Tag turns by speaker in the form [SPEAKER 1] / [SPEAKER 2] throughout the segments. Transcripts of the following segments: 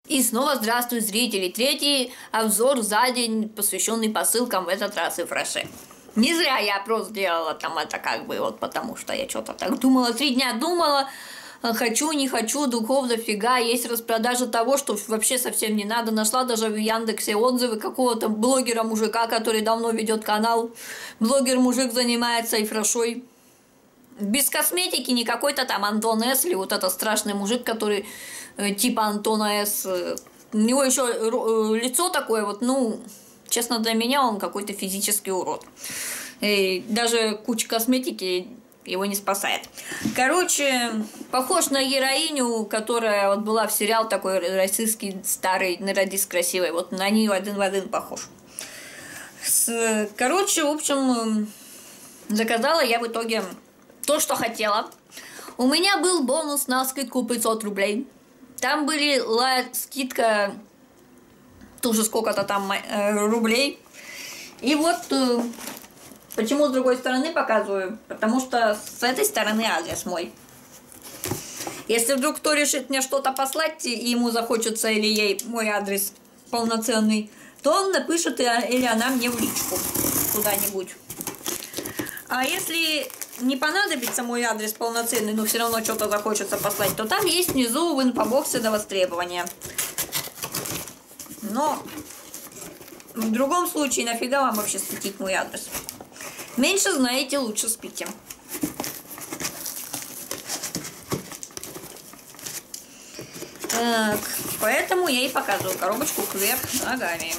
[SPEAKER 1] И снова здравствуй, зрители! Третий обзор за день, посвященный посылкам, в этот раз и Фреше. Не зря я просто делала там это как бы вот потому, что я что-то так думала, 3 дня думала, хочу, не хочу, духов дофига, есть распродажа того, что вообще совсем не надо. Нашла даже в Яндексе отзывы какого-то блогера-мужика, который давно ведет канал. Блогер-мужик занимается и Фрешой. Без косметики, не какой-то там Антон С. или вот этот страшный мужик, который типа Антона С. У него еще лицо такое вот, ну, честно, для меня он какой-то физический урод. И даже куча косметики его не спасает. Короче, похож на героиню, которая вот была в сериал такой российский старый, на радист красивый. Вот на нее один в один похож. Короче, в общем, заказала я в итоге то, что хотела. У меня был бонус на скидку 500 рублей. Там были скидка тоже сколько-то там рублей. И вот почему с другой стороны показываю? Потому что с этой стороны адрес мой. Если вдруг кто решит мне что-то послать, и ему захочется или ей мой адрес полноценный, то он напишет или она мне в личку куда-нибудь. А если не понадобится мой адрес полноценный, но все равно что-то захочется послать, то там есть внизу в инфобоксе до востребования. Но в другом случае нафига вам вообще светить мой адрес? Меньше знаете, лучше спите. Так, поэтому я и показываю коробочку кверх ногами.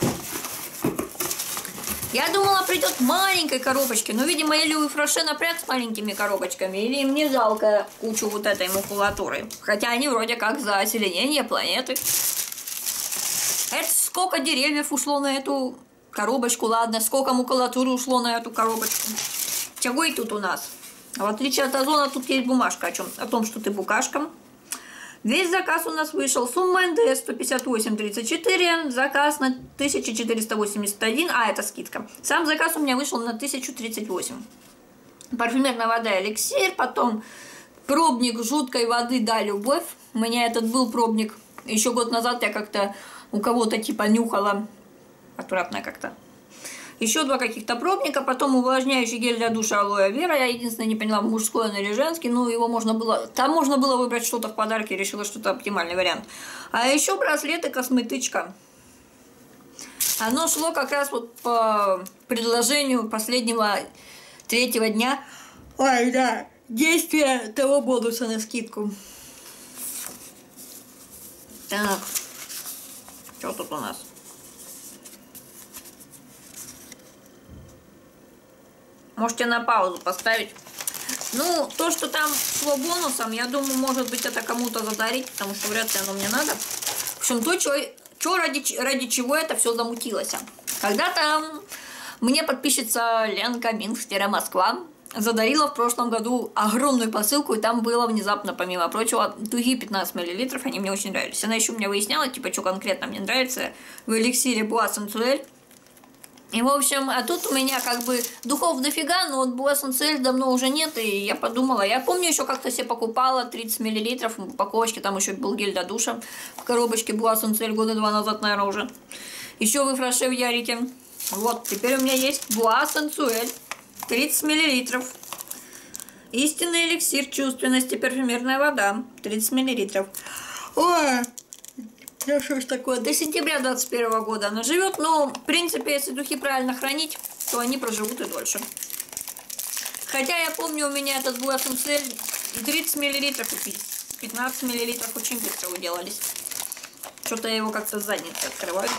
[SPEAKER 1] Я думала, придет маленькой коробочки, но, видимо, или у Фреше напряг с маленькими коробочками, или им не жалко кучу вот этой макулатуры. Хотя они вроде как за озеленение планеты. Это сколько деревьев ушло на эту коробочку, ладно, сколько макулатуры ушло на эту коробочку. Чего и тут у нас? В отличие от Озона, тут есть бумажка о том, что ты букашка. Весь заказ у нас вышел. Сумма НДС 158,34. Заказ на 1481. А, это скидка. Сам заказ у меня вышел на 1038. Парфюмерная вода эликсир. Потом пробник жуткой воды «Да, любовь». У меня этот был пробник. Еще год назад я как-то у кого-то типа нюхала. Аккуратно как-то. Еще 2 каких-то пробника, потом увлажняющий гель для душа алоэ вера. Я единственное не поняла, мужской он или женский, но его можно было... Там можно было выбрать что-то в подарке, решила, что это оптимальный вариант. А еще браслет и косметичка. Оно шло как раз вот по предложению последнего 3-го дня. Ой, да, действие того бонуса на скидку. Так, что тут у нас? Можете на паузу поставить. Ну, то, что там шло бонусом, я думаю, может быть, это кому-то задарить, потому что вряд ли оно мне надо. В общем, то, ради чего это все замутилось. Когда-то мне подписчица Ленка Минск-Москва задарила в прошлом году огромную посылку, и там было внезапно, помимо прочего, тугие 15 мл, они мне очень нравились. Она еще у меня выясняла, типа, что конкретно мне нравится в эликсире Буа Сенсуэль. И, в общем, а тут у меня как бы духов дофига, но вот Буа Сенсуэль давно уже нет, и я подумала, я помню еще как-то себе покупала 30 мл в упаковочке, там еще был гель для душа в коробочке Буа Сенсуэль года 2 назад, наверное, уже. Еще вы Фреше в Ярике. Вот, теперь у меня есть Буа Сенсуэль, 30 мл. Истинный эликсир чувственности, парфюмерная вода, 30 мл. Ой! Да что ж такое, до сентября 2021 года она живет, но в принципе, если духи правильно хранить, то они проживут и дольше. Хотя я помню, у меня этот Буа Сенсуэль и 30 мл, и 15 мл очень быстро уделались. Что-то я его как-то с задницы открываю.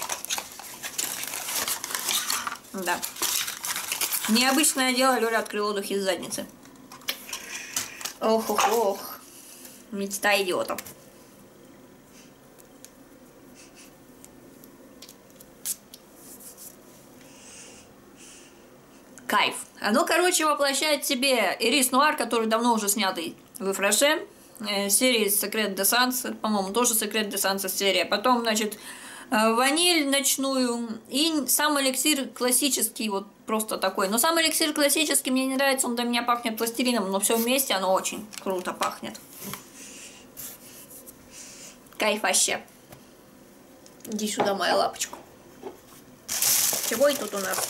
[SPEAKER 1] Да. Необычное дело, Лёля открыла духи с задницы. Ох-ох-ох. Мечта идиотов. Кайф. Оно, короче, воплощает в себе Ирис Нуар, который давно уже снятый в Фреше. Серии Secret d'Essence, по-моему, тоже Secret d'Essence серия. Потом, значит, ваниль ночную. И сам эликсир классический, вот просто такой. Но сам эликсир классический мне не нравится, он для меня пахнет пластилином, но все вместе оно очень круто пахнет. Кайф вообще. Иди сюда, моя лапочка. Чего и тут у нас?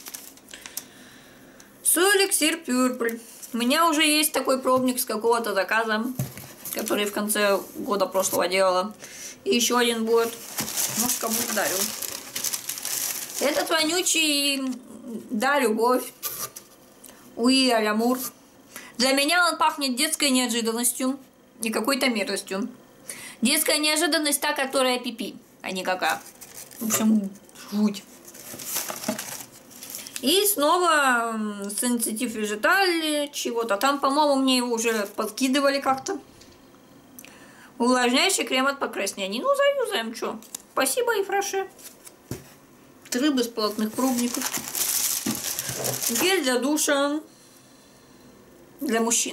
[SPEAKER 1] Эликсир Purple. У меня уже есть такой пробник с какого-то заказа, который в конце года прошлого делала. И еще один будет. Может, кому-то дарю. Этот вонючий «Да, любовь». Уи аль-Амур. Для меня он пахнет детской неожиданностью и какой-то мерзостью. Детская неожиданность та, которая пипи, а не кака. В общем, жуть. И снова Sensitive Vegetal чего-то. Там, по-моему, мне его уже подкидывали как-то. Увлажняющий крем от покраснений. Ну, заюзаем, что. Спасибо, Ифраше. 3 бесплатных пробников. Гель для душа. Для мужчин.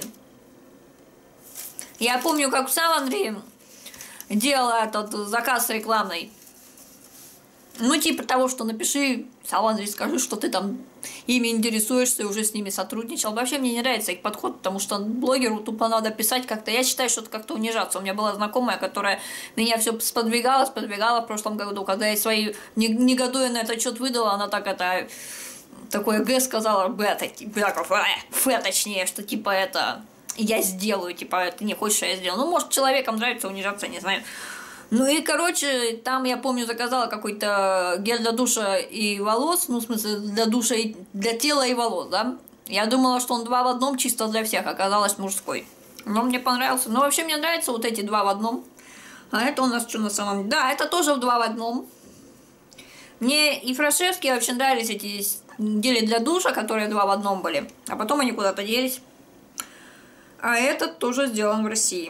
[SPEAKER 1] Я помню, как в Савандре делала этот заказ рекламный. Ну, типа того, что напиши Савандре, скажи, что ты там ими интересуешься и уже с ними сотрудничал. Вообще мне не нравится их подход, потому что блогеру тупо надо писать как-то. Я считаю, что это как-то унижаться. У меня была знакомая, которая меня все сподвигала в прошлом году, когда я свои негодуя на этот счет выдала, она так это такое Г сказала, точнее, что типа это я сделаю, типа ты не хочешь, а я сделаю. Ну, может, человеком нравится унижаться, не знаю. Ну и, короче, там, я помню, заказала какой-то гель для душа и волос, ну, в смысле, для душа и для тела и волос, да. Я думала, что он 2 в 1, чисто для всех, оказалось мужской. Но мне понравился. Ну, вообще, мне нравятся вот эти 2 в 1. А это у нас что на самом деле? Да, это тоже в 2 в 1. Мне и фрашевские вообще нравились эти гели для душа, которые 2 в 1 были. А потом они куда-то делись. А этот тоже сделан в России.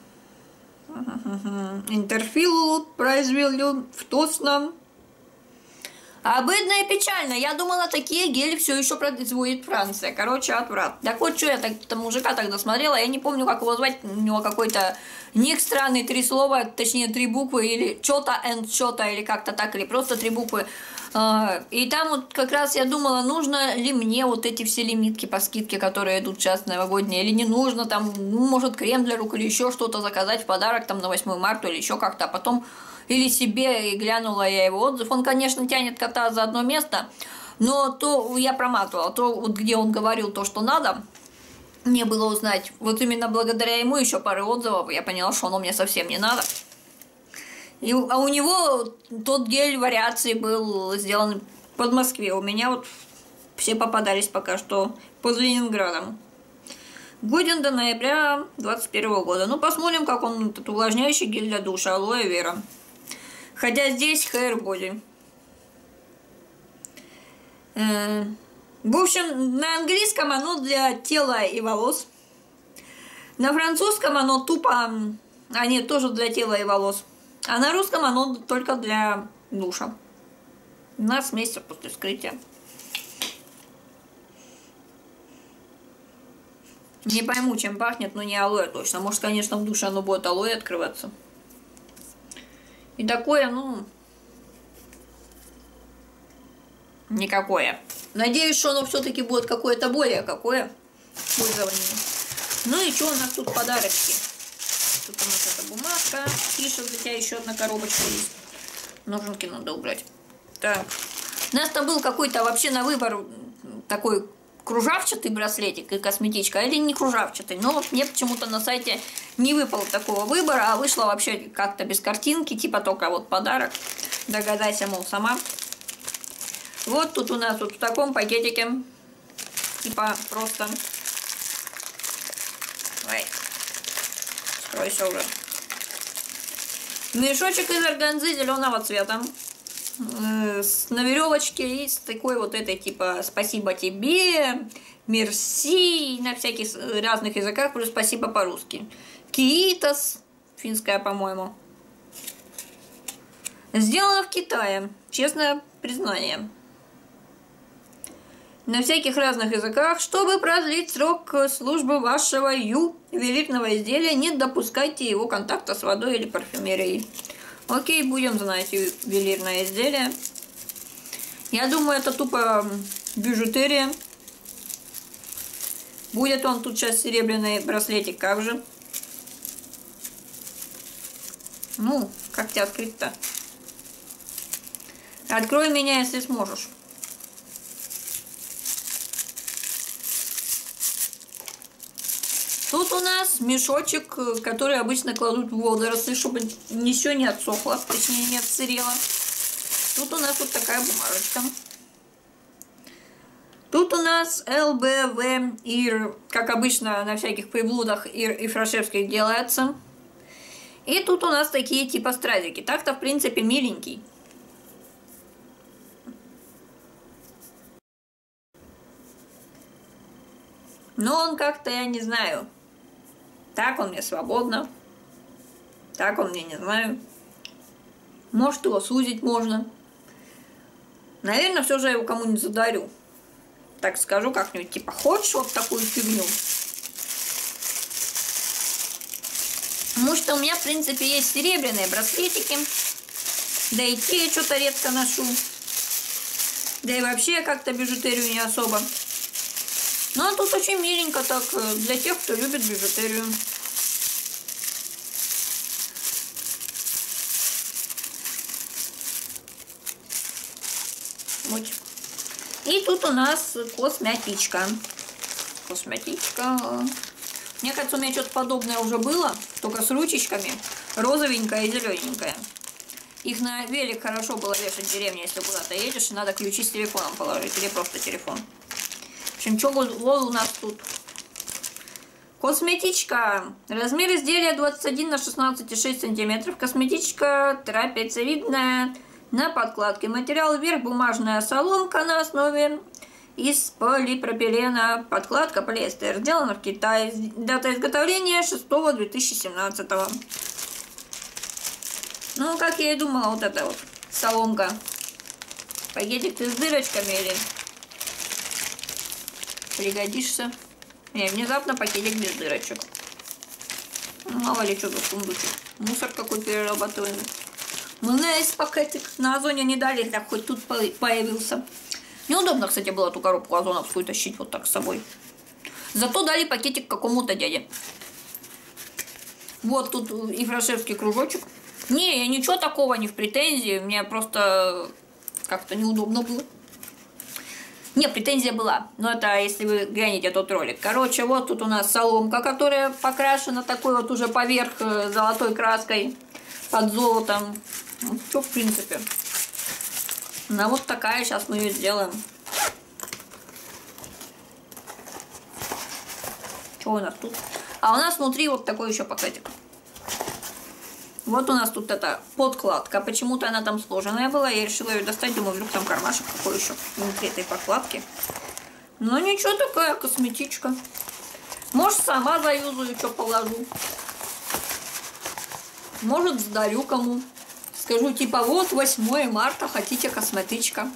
[SPEAKER 1] Интерфил произвел в Тосно. Обыдно и печально. Я думала, такие гели все еще производит Франция. Короче, отврат. Так вот, что я там мужика тогда смотрела, я не помню, как его звать. У него какой-то ник странный, 3 слова, точнее 3 буквы, или что-то and что-то, или как-то так, или просто 3 буквы. И там вот как раз я думала, нужно ли мне вот эти все лимитки по скидке, которые идут сейчас новогодние, или не нужно, там, ну, может, крем для рук или еще что-то заказать в подарок там на 8 марта или еще как-то, а потом или себе, и глянула я его отзыв. Он, конечно, тянет кота за одно место, но то я проматывала, то вот где он говорил то, что надо, мне было узнать. Вот именно благодаря ему еще пары отзывов я поняла, что оно мне совсем не надо. А у него тот гель вариации был сделан под Москве. У меня вот все попадались пока что под Ленинградом. Годен до ноября 2021 года. Ну, посмотрим, как он, этот увлажняющий гель для душа, алоэ вера. Хотя здесь hair body. В общем, на английском оно для тела и волос. На французском оно тупо... А нет, тоже для тела и волос. А на русском оно только для душа. 12 месяцев после вскрытия. Не пойму, чем пахнет, но не алоэ точно. Может, конечно, в душе оно будет алоэ открываться. И такое, ну... Никакое. Надеюсь, что оно все-таки будет какое-то более какое пользование. Ну и что у нас тут подарочки? Тут у нас эта бумажка. Пишет, у тебя еще одна коробочка есть. Ноженки надо убрать. Так. У нас там был какой-то вообще на выбор такой кружавчатый браслетик и косметичка, или не кружавчатый. Но вот мне почему-то на сайте не выпало такого выбора, а вышло вообще как-то без картинки, типа только вот подарок. Догадайся, мол, сама. Вот тут у нас вот в таком пакетике. Типа просто... Ой. Скройся уже. Мешочек из органзы зеленого цвета. На веревочке и с такой вот этой типа «Спасибо тебе», «Мерси» на всяких разных языках, плюс «Спасибо» по-русски. «Киитас», финская, по-моему. Сделано в Китае. Честное признание. На всяких разных языках. Чтобы продлить срок службы вашего ювелирного изделия, не допускайте его контакта с водой или парфюмерией. Окей, будем знать ювелирное изделие. Я думаю, это тупо бижутерия. Будет он тут сейчас серебряный браслетик, как же? Ну, как тебя открыть-то? Открой меня, если сможешь. Тут у нас мешочек, который обычно кладут в водоросли, чтобы ничего не отсохло, точнее не отсырело. Тут у нас вот такая бумажечка. Тут у нас ЛБВ ИР, как обычно на всяких приблудах ИР и фрашевских делается. И тут у нас такие типа стразики. Так-то в принципе миленький. Но он как-то, я не знаю. Так он мне свободно. Так он мне не знаю. Может его сузить можно. Наверное, все же я его кому-нибудь задарю. Так скажу как-нибудь, типа, хочешь вот такую фигню? Потому что у меня, в принципе, есть серебряные браслетики. Да и те я что-то редко ношу. Да и вообще я как-то бижутерию не особо. Но тут очень миленько так, для тех, кто любит бижутерию. Вот. И тут у нас косметичка. Косметичка. Мне кажется, у меня что-то подобное уже было, только с ручечками. Розовенькая и зелененькая. Их на велик хорошо было вешать в деревне, если куда-то едешь, и надо ключи с телефоном положить, или просто телефон. В общем, что вот у нас тут? Косметичка. Размер изделия 21 на 16,6 сантиметров. Косметичка трапециевидная на подкладке. Материал вверх бумажная соломка на основе из полипропилена. Подкладка полиэстер. Сделана в Китае. Дата изготовления 6/2017. Ну, как я и думала, вот эта вот соломка. Пакетик ты с дырочками или пригодишься? Не, внезапно пакетик без дырочек. Мало ли что за сундучек. Мусор какой перерабатываемый. У меня есть пакетик. На Озоне не дали, так хоть тут появился. Неудобно, кстати, было эту коробку озоновскую тащить вот так с собой. Зато дали пакетик какому-то дяде. Вот тут и фрашевский кружочек. Не, я ничего такого не в претензии. Мне просто как-то неудобно было. Не, претензия была. Но это если вы глянете тот ролик. Короче, вот тут у нас соломка, которая покрашена такой вот уже поверх золотой краской под золотом. Ну, все в принципе. Она вот такая, сейчас мы ее сделаем. Что у нас тут? А у нас внутри вот такой еще пакетик. Вот у нас тут эта подкладка. Почему-то она там сложенная была. Я решила ее достать. Думаю, вдруг там кармашек какой еще внутри этой подкладки. Ну ничего, такая косметичка. Может, сама заюзаю, что положу. Может, сдарю кому. Скажу, типа, вот 8 марта, хотите косметичка.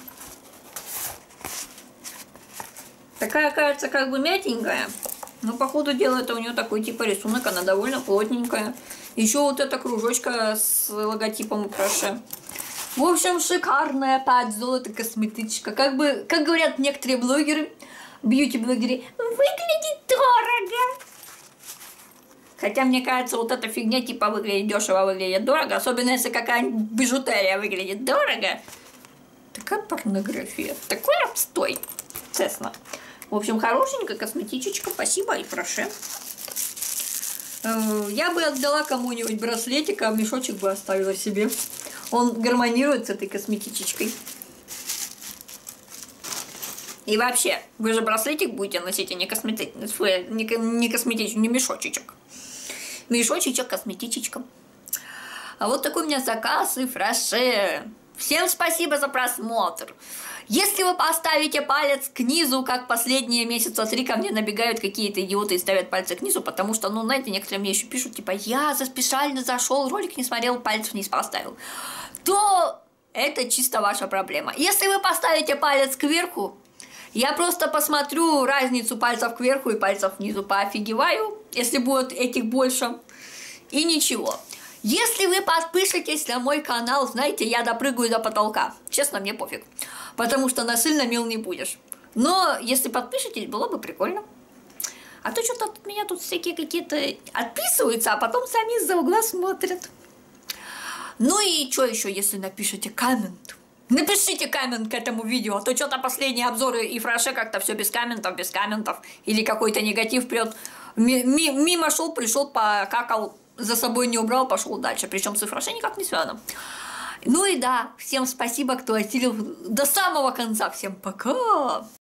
[SPEAKER 1] Такая, кажется, как бы мятенькая. Но, по ходу дела, это у нее такой, типа, рисунок. Она довольно плотненькая. Еще вот эта кружочка с логотипом Украше. В общем, шикарная опять золото косметичка. Как говорят некоторые блогеры, бьюти-блогеры, выглядит дорого. Хотя, мне кажется, вот эта фигня типа выглядит дешево, выглядит дорого. Особенно, если какая-нибудь бижутерия выглядит дорого. Такая порнография. Такой обстой. Честно. В общем, хорошенькая косметичечка. Спасибо и прошу. Я бы отдала кому-нибудь браслетик, а мешочек бы оставила себе. Он гармонирует с этой косметичечкой. И вообще, вы же браслетик будете носить, а не косметичечку, не мешочечек. Мешочечек, косметичечка. А вот такой у меня заказ и фраше. Всем спасибо за просмотр. Если вы поставите палец к низу, как последние месяца 3 ко мне набегают какие-то идиоты и ставят пальцы к низу, потому что, ну, знаете, некоторые мне еще пишут, типа, я специально зашел, ролик не смотрел, палец вниз поставил, то это чисто ваша проблема. Если вы поставите палец кверху, я просто посмотрю разницу пальцев кверху и пальцев внизу, поофигеваю, если будет этих больше, и ничего. Если вы подпишетесь на мой канал, знаете, я допрыгаю до потолка. Честно, мне пофиг. Потому что насильно мил не будешь. Но если подпишетесь, было бы прикольно. А то что-то от меня тут всякие какие-то отписываются, а потом сами из-за угла смотрят. Ну и что еще, если напишите коммент? Напишите коммент к этому видео, а то что-то последние обзоры и фраше как-то все без комментов, или какой-то негатив прет. Мимо шел, пришел, покакал, за собой не убрал, пошел дальше. Причем с фраше никак не связано. Ну и да, всем спасибо, кто осилил до самого конца. Всем пока!